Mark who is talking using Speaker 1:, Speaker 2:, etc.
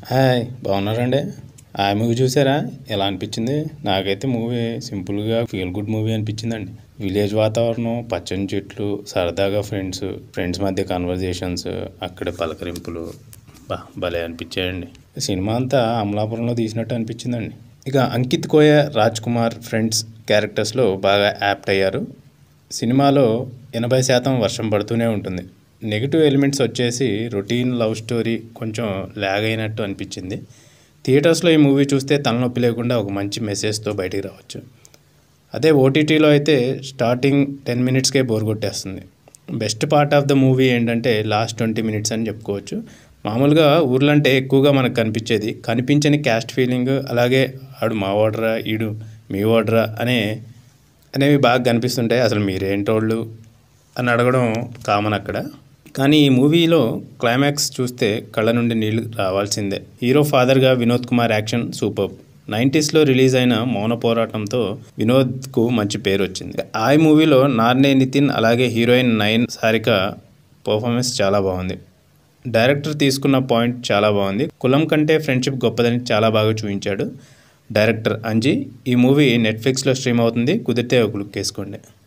Speaker 1: Hi బాగున్నారండి. ఆ movie చూసారా? ఎలా అనిపించింది? నాకైతే మూవీ సింపుల్గా ఫీల్ గుడ్ మూవీ అనిపించిందండి. విలేజ్ వాతావరణం, పచ్చని చెట్లు, సరదాగా ఫ్రెండ్స్ మధ్య కన్వర్జేషన్స్, అక్కడ పలకరింపులు భలే అనిపించాయండి. సినిమా అంతా అమలాపురంలో తీసినట్టు అనిపించిందండి. ఇక అంకిత్ కోయ, రాజ్ కుమార్ ఫ్రెండ్స్ క్యారెక్టర్స్లో బాగా యాప్ట్ అయ్యారు. సినిమాలో 80% వర్షం పడుతూనే ఉంటుంది. నెగిటివ్ ఎలిమెంట్స్ వచ్చేసి రొటీన్ లవ్ స్టోరీ కొంచెం ల్యాగ్ అయినట్టు అనిపించింది. థియేటర్స్లో ఈ మూవీ చూస్తే తలనొప్పి లేకుండా ఒక మంచి మెసేజ్తో బయటికి రావచ్చు. అదే ఓటీటీలో అయితే స్టార్టింగ్ 10 మినిట్స్కే బోర్ కొట్టేస్తుంది. Best part of the movie ఏంటంటే లాస్ట్ 20 మినిట్స్ అని చెప్పుకోవచ్చు. మామూలుగా ఊర్లంటే ఎక్కువగా మనకు కనిపించని క్యాస్ట్ ఫీలింగ్, అలాగే ఆడు మా ఓడరా, ఈడు మీ ఓడరా అనేవి బాగా కనిపిస్తుంటాయి. అసలు మీరేంటోళ్ళు అని అడగడం కామన్ అక్కడ. కానీ ఈ మూవీలో క్లైమాక్స్ చూస్తే కళ్ళ నుండి నీళ్లు రావాల్సిందే. హీరో ఫాదర్గా వినోద్ కుమార్ యాక్షన్ సూపర్. 90స్లో రిలీజ్ అయిన మౌన పోరాటంతో వినోద్కు మంచి పేరు వచ్చింది. ఆ మూవీలో నార్నే నితిన్ అలాగే హీరోయిన్ నయన్ సారిక పర్ఫార్మెన్స్ చాలా బాగుంది. డైరెక్టర్ తీసుకున్న పాయింట్ చాలా బాగుంది. కులం కంటే ఫ్రెండ్షిప్ గొప్పదని చాలా బాగా చూపించాడు డైరెక్టర్ అంజీ. ఈ మూవీ నెట్ఫ్లిక్స్లో స్ట్రీమ్ అవుతుంది, కుదిరితే ఒక లుక్ వేసుకోండి.